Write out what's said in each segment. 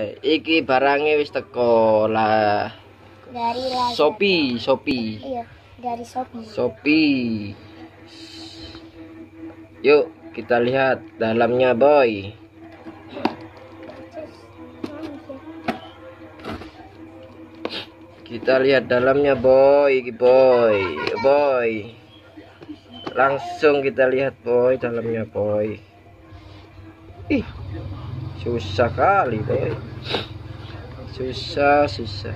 iki barangnya wis teko lah. Dari Lazada. Shopee. Iya, dari Shopee. Shopee. Yuk kita lihat dalamnya, boy. Kita lihat dalamnya, boy. Langsung kita lihat, boy, dalamnya, boy. Ih, susah kali, boy. Susah.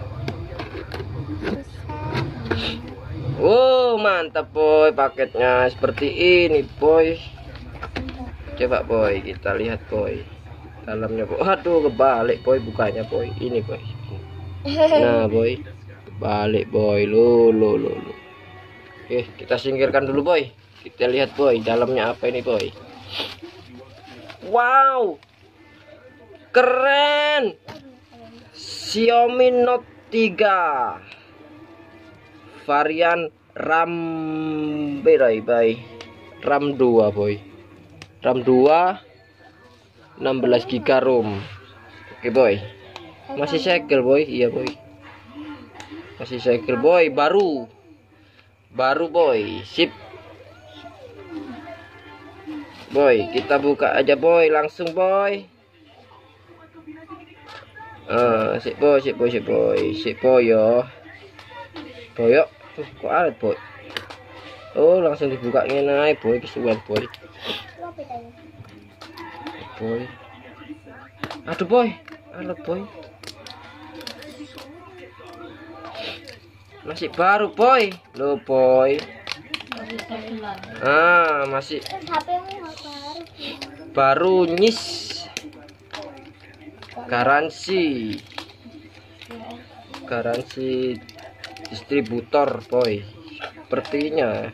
Oh, mantap, boy. Paketnya seperti ini, boy. Coba, boy, kita lihat, boy. Dalamnya, boy. Aduh, kebalik, boy, bukanya, boy. Ini, boy. Nah, boy. Balik, boy. Lu. Oke, kita singkirkan dulu, boy. Kita lihat, boy, dalamnya apa ini, boy. Wow, keren. Xiaomi Note 3 varian RAM RAM 2, boy. RAM 2 16 GB ROM. Oke, boy. Masih segel, boy. Iya, boy. Masih segel, boy. Baru, boy. Sip, boy. Kita buka aja, boy. Langsung, boy. Sip, boy, yo. Boy, yo. Kok alat, boy. Oh, langsung dibuka ngene, boy. Kesuwen, boy. Boy. Aduh, boy. Alat, boy. Masih baru, boy. Loh, boy. Masih baru nyis. Garansi distributor, boy. Sepertinya.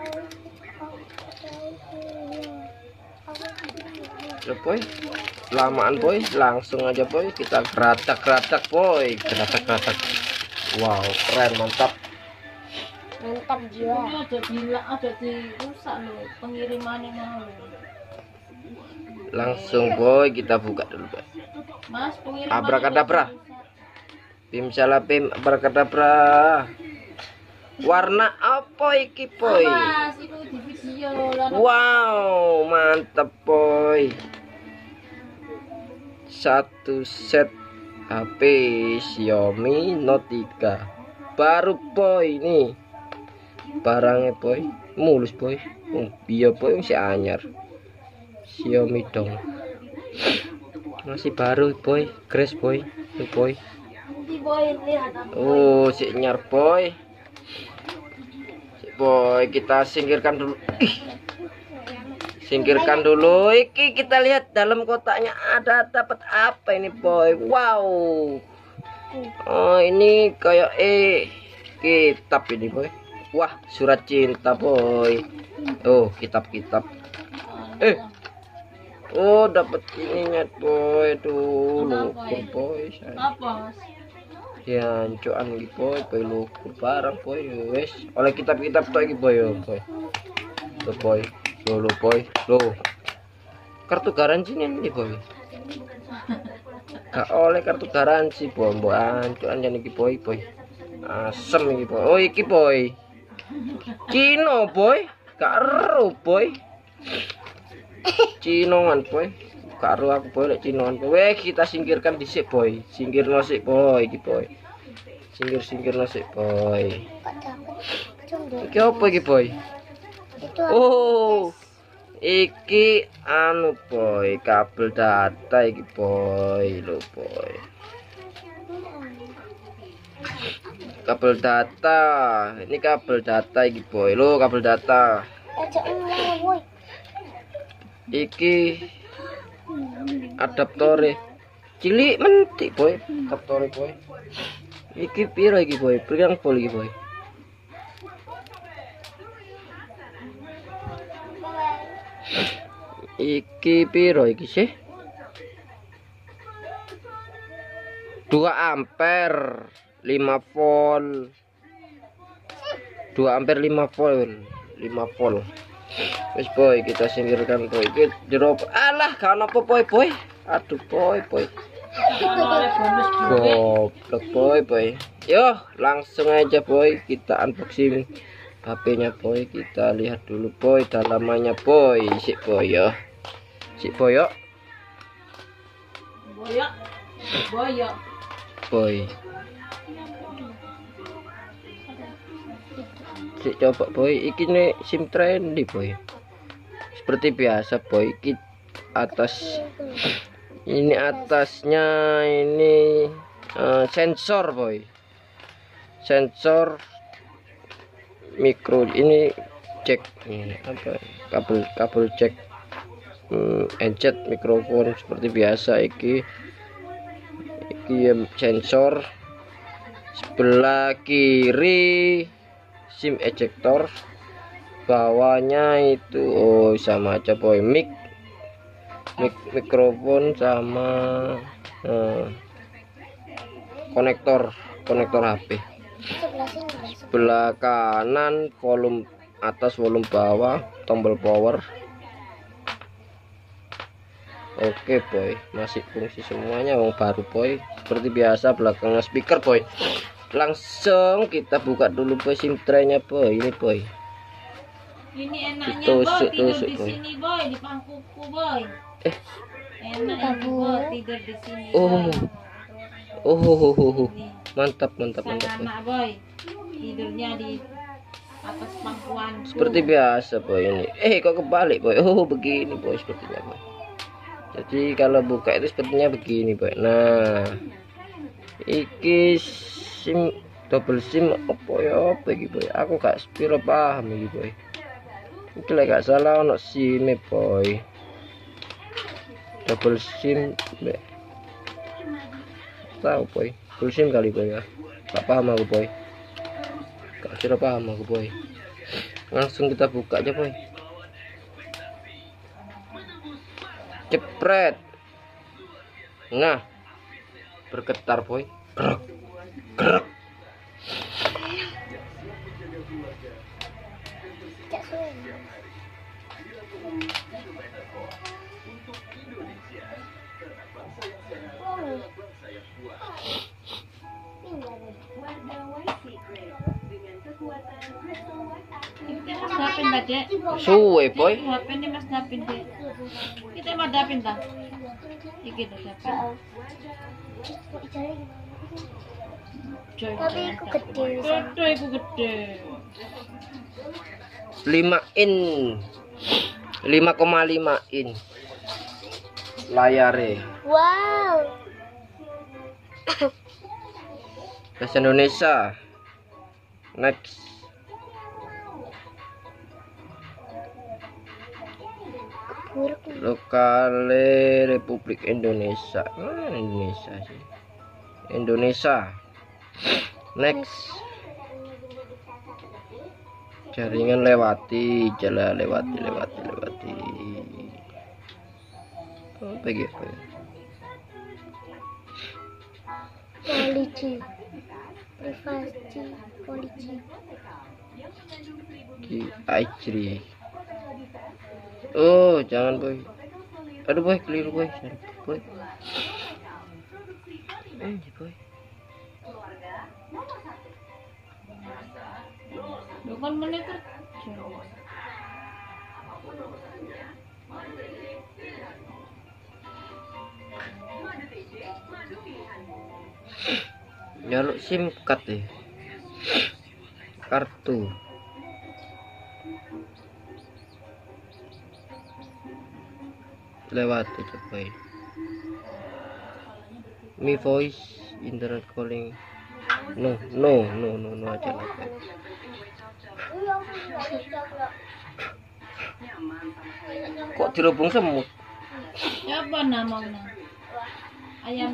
Loh, boy. Lamaan, boy. Langsung aja, boy. Kita geratak, boy. Geratak. Wow, keren, mantap jiwa. Ada dirusak loh pengirimannya mau. Langsung, boy, kita buka dulu, boy. Mas, pengiriman Abrakadabra. Bim salabim abrakadabra. Warna apa iki, boy? Mas, itu di video lah. Wow, mantap, boy. Satu set HP Xiaomi Note 3 baru, boy. Nih barangnya, boy. Mulus, boy. Iya, boy, masih anyar. Xiaomi dong. Masih baru, boy. Crash, boy. Tuh, boy. Oh, si nyar, boy. Boy, kita singkirkan dulu. Singkirkan dulu. Iki kita lihat dalam kotaknya dapat apa ini, boy. Wow. Oh, ini kayak kitab ini, boy. Wah, surat cinta, boy. Oh, kitab. Oh, dapat ininya, boy. Tuh, lukur, boy. Apa? Ya, ancuan iki, boy. Lukur barang, boy. Wes, oleh kitab-kitab tuh iki, boy. Boy. Tuh, boy. Loh, boy. Loh. Kartu garansi ini, boy. Gak oleh kartu garansi, boy. Mbok ancuan jan iki, boy. Asem iki, boy. Oh, iki, boy. Cino, boy. Gak ero, boy. Cinoan, boy. Gak ero aku, boy, lek cinoan. Weh, kita singkirkan dhisik, boy. Singkirno sik, boy, iki, boy. Singkirno sik, boy. Iki apa iki, boy? Oh, iki anu, boy, kabel data iki, boy. Lho, boy. Kabel data. Ini kabel data iki, boy. Lho, kabel data. Iki adaptore cilik mentik, boy. Adaptore, boy. Iki piro iki, boy? Pirang pol iki, boy? Iki piro iki sih? 2 ampere 5 volt. 2 ampere 5 volt. Wis, boy, kita singkirkan, boy. Iki jero. Alah, gak ono apa, boy. Aduh, boy. oleh bonus duit. Goblok boy. Yo, langsung aja boy kita unboxing HP-nya boy. Kita lihat dulu boy dalamannya boy. Sik boy yo. Boyok. Boy. Sik coba boy, iki nih SIM trendy boy. Seperti biasa boy, iki atas ini atasnya ini sensor boy. Sensor mikro ini jack ini apa? Kabel jack headset mikrofon seperti biasa iki sensor. Sebelah kiri SIM ejector, bawahnya itu sama aja boy, mikrofon sama konektor HP. Sebelah kanan volume atas, volume bawah, tombol power. Oke boy, masih fungsi semuanya wong baru boy. Seperti biasa belakangnya speaker boy. Langsung kita buka dulu boy SIM tray-nya boy. Ini boy. Ini enaknya Ditusuk, boy tidur tusuk, di boy. sini boy, di pangkuku boy. Enak ini boy tidur di sini. Ini. Mantap boy. Anak boy. Tidurnya di atas pangkuan. Seperti biasa boy ini. Kok kebalik boy. Begini boy sepertinya boy. Jadi kalau buka itu sepertinya begini boy. Nah, iki SIM double SIM apa ya iki boy. Aku gak sepiro paham iki boy. Iki lek gak salah ono SIM boy. Double SIM tahu boy. Double SIM kali boy ya. Gak paham aku boy. Gak sepiro paham aku boy. Langsung kita buka aja boy. Jepret. Nah, bergetar boy. Gerak. Kita mas dapin tadi. Suwe boy. HP ini mas dapin deh. Kita mas dapin tak? Iki tuh dapin. Tapi aku gede. Iku gede. 5 in. 5,5 in. Layare. Wow. Bahasa Indonesia. Next. Lokale Republik Indonesia. Indonesia sih. Indonesia. Next. Jaringan lewati, jalan lewati. Apa gitu? Polisi. Privasi polisi. Ajri. Jangan boy. Aduh boy, keliru boy. Boy. Boy. Bukan menit kerja. Nyaluk SIM card ya. Kartu. Lewat itu boy. Mi voice internet calling. No aja lah boy. Kok dirubung semut? Ya apa namanya? Ayam.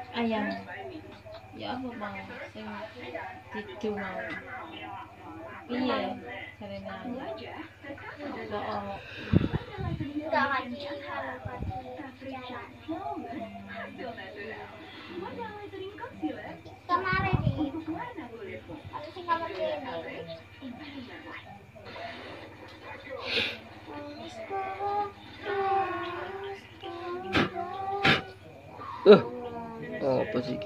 Ya apa bang? Sing didu mau. Iya, caranya. Kemarin nih. Aku sih kamar ini. Oh, apa sih?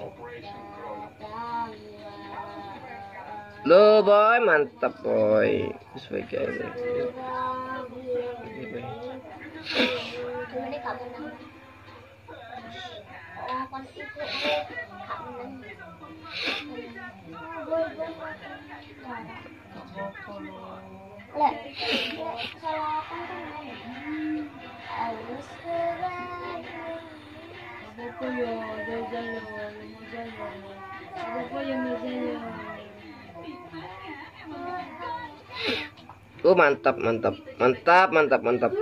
Lo boy, mantap boy. Sesuai guys. Oh, mantap, mantap, mantap, mantap, mantap.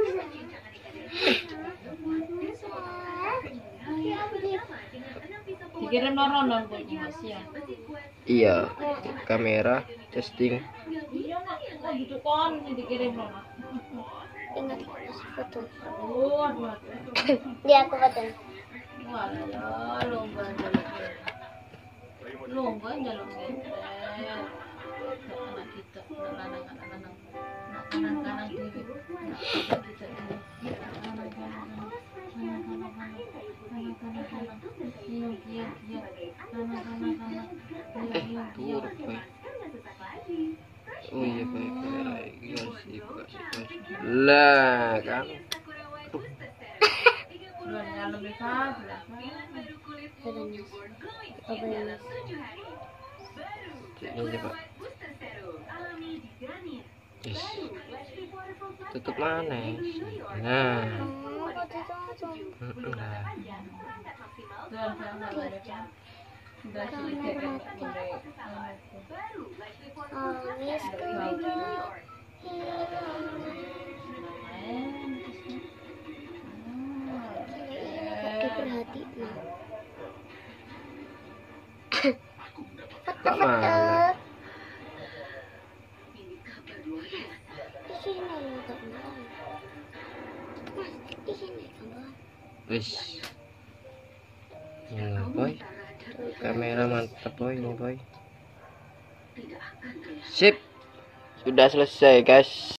Dikirim nonton kok Mas ya. Iya, kamera testing. Iya nak, kok gitu kon dikirim nonton. Ingat foto. Oh, aduh. Dia aku foto. Wah, ya lomba jalan. Lomba jalan gitu. Anak kita, anak-anak. Anak-anak diri. Anak kita diri. Turut boy. Oh iya boy, kamera iya sih boy. Lah kan. Ini coba. Yes. Tutup mana? Nah. Nah. Kok mana? Wis. Ini boy. Kamera mantap boy ini boy. Sip. Sudah selesai guys.